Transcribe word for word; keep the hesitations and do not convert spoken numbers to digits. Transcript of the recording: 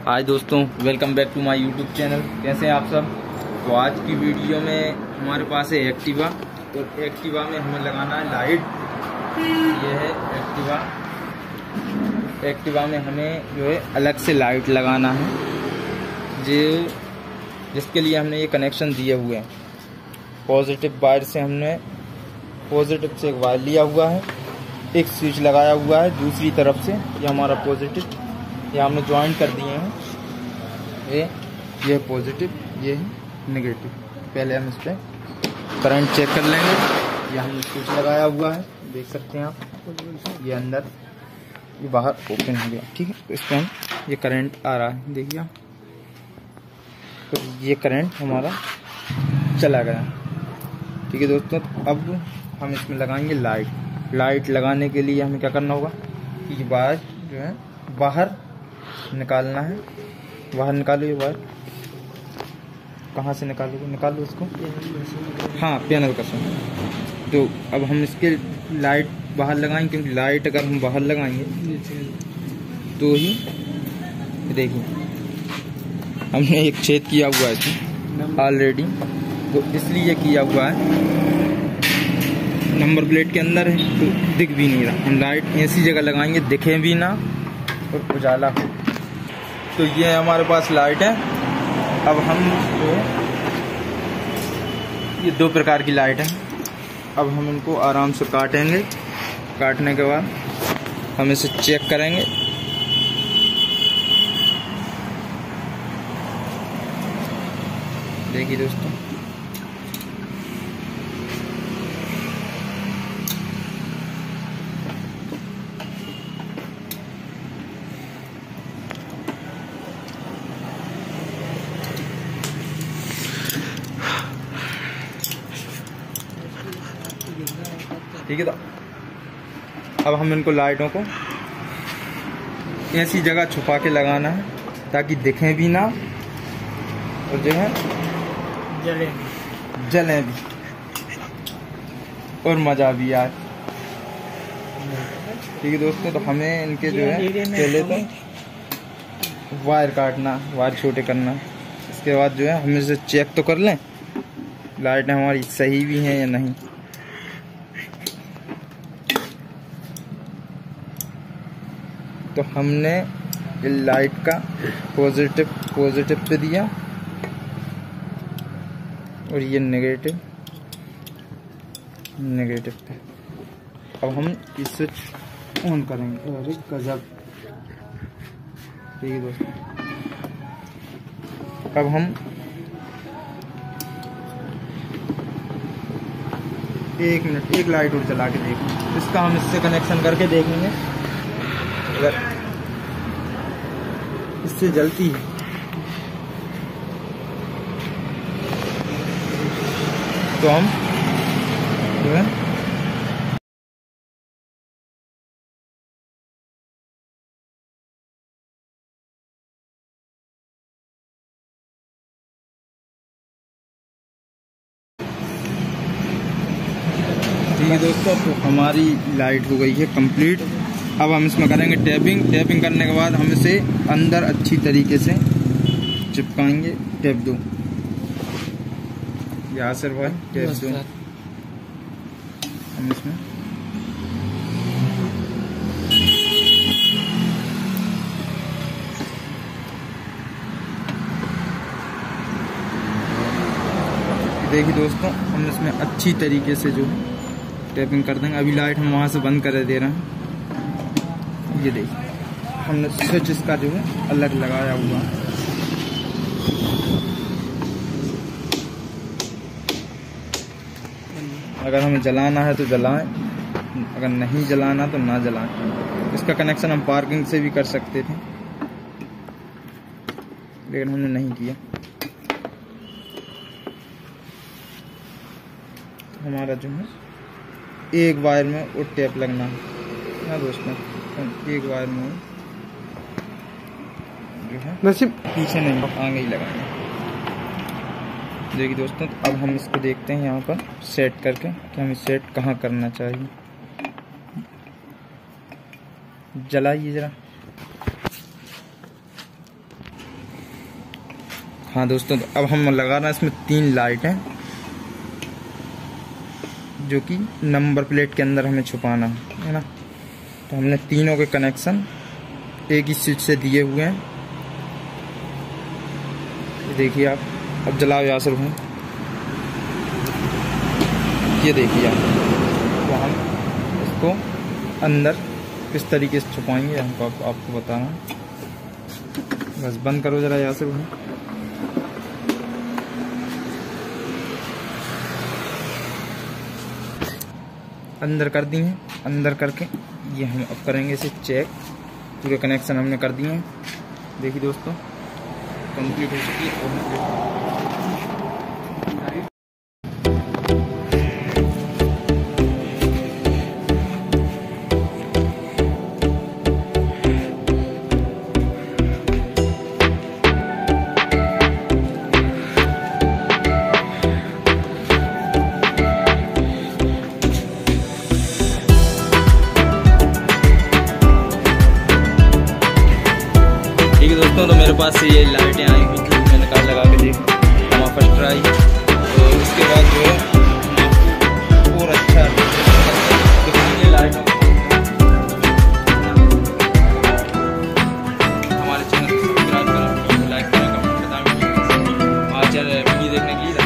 हाय दोस्तों, welcome back to my YouTube channel. कैसे हैं आप सब। तो आज की वीडियो में हमारे पास है एक्टिवा, और एक्टिवा में हमें लगाना है लाइट। ये है एक्टिवा। एक्टिवा में हमें जो है अलग से लाइट लगाना है, जो जिसके लिए हमने ये कनेक्शन दिए हुए हैं। पॉजिटिव वायर से हमने पॉजिटिव से एक वायर लिया हुआ है, एक स्विच लगाया हुआ है दूसरी तरफ से। ये हमारा पॉजिटिव, ये हमने ज्वाइन कर दिए हैं। ये ये पॉजिटिव, ये है नेगेटिव। पहले हम इस पर करंट चेक कर लेंगे। ये हमने स्विच लगाया हुआ है, देख सकते हैं आप। ये अंदर, ये बाहर ओपन हो गया, ठीक है। तो इस पर हम ये करंट आ रहा है, देखिए आप। तो ये करंट हमारा चला गया, ठीक है दोस्तों। अब हम इसमें लगाएंगे लाइट। लाइट लगाने के लिए हमें क्या करना होगा कि ये वायर जो है बाहर निकालना है। बाहर निकालो, ये वायर कहाँ से निकालोगे, निकालो उसको। हाँ, पैनल का सुन। तो अब हम इसके लाइट बाहर लगाएंगे, क्योंकि लाइट अगर हम बाहर लगाएंगे तो ही, देखिए हमने एक छेद किया हुआ है इसमें ऑलरेडी। तो इसलिए किया हुआ है, नंबर प्लेट के अंदर है तो दिख भी नहीं रहा। हम लाइट ऐसी जगह लगाएंगे दिखे भी ना और उजाला हो। तो ये हमारे पास लाइट है। अब हम जो ये दो प्रकार की लाइट है। अब हम इनको आराम से काटेंगे। काटने के बाद हम इसे चेक करेंगे। देखिए दोस्तों, ठीक है। तो अब हम इनको लाइटों को ऐसी जगह छुपा के लगाना है ताकि दिखें भी ना और जो है जले जले भी और मजा भी आए, ठीक है दोस्तों। तो हमें इनके जो है पहले तो वायर काटना, वायर छोटे करना। इसके बाद जो है हम इसे चेक तो कर लें लाइटें हमारी सही भी हैं या नहीं। तो हमने लाइट का पॉजिटिव पॉजिटिव पे दिया और ये नेगेटिव नेगेटिव पे। अब हम इस स्विच ऑन करेंगे। अरे गजब, ठीक है दोस्तों। अब हम एक मिनट एक लाइट और जला के देखेंगे। इसका हम इससे कनेक्शन करके देखेंगे। अगर इससे जलती है तो हम जो है ठीक है दोस्तों। तो हमारी लाइट हो गई है कंप्लीट। अब हम इसमें करेंगे टैपिंग। टैपिंग करने के बाद हम इसे अंदर अच्छी तरीके से चिपकाएंगे। टैप दो, यहाँ से भाई टैप दो। हम इसमें देखिए दोस्तों, हम इसमें अच्छी तरीके से जो है टैपिंग कर देंगे। अभी लाइट हम वहाँ से बंद कर दे रहे हैं। ये देखिए, हमने स्विच इसका जो है अलग लगाया हुआ है। अगर हमें जलाना है तो जलाएं, अगर नहीं जलाना तो ना जलाएं। इसका कनेक्शन हम पार्किंग से भी कर सकते थे, लेकिन हमने नहीं किया। हमारा जो है एक वायर में वो टेप लगना है ना दोस्तों। एक वायर में जो है नसीब पीछे नहीं, आगे ही लगाना। देखिए दोस्तों, तो अब हम इसको देखते हैं यहाँ पर सेट करके कि हमें सेट कहाँ करना चाहिए। जलाइए जरा। हाँ दोस्तों, तो अब हम लगा रहे हैं इसमें तीन लाइट हैं जो कि नंबर प्लेट के अंदर हमें छुपाना है ना। तो हमने तीनों के कनेक्शन एक ही स्विच से दिए हुए हैं। ये देखिए आप, अब जलाओ यासर भाई, ये देखिए आप। तो हम इसको अंदर किस तरीके से छुपाएंगे हमको आप, आपको बताना। बस बंद करो जरा यासर भाई। अंदर कर दी हैं, अंदर करके ये हम अब करेंगे इसे चेक। पूरे कनेक्शन हमने कर दिए हैं। देखिए दोस्तों, कंप्लीट हो चुकी है। दोस्तों, तो मेरे पास ये लाइटें आई हुई थी, मैंने कहा लगा के देख, हमारा फर्स्ट ट्राई। तो उसके बाद जो है और अच्छा दिखती है लाइटों। हमारे चैनल को सब्सक्राइब करें, लाइक करें, कमेंट बताएं। हमारे चैनल वीडियो देखने के लिए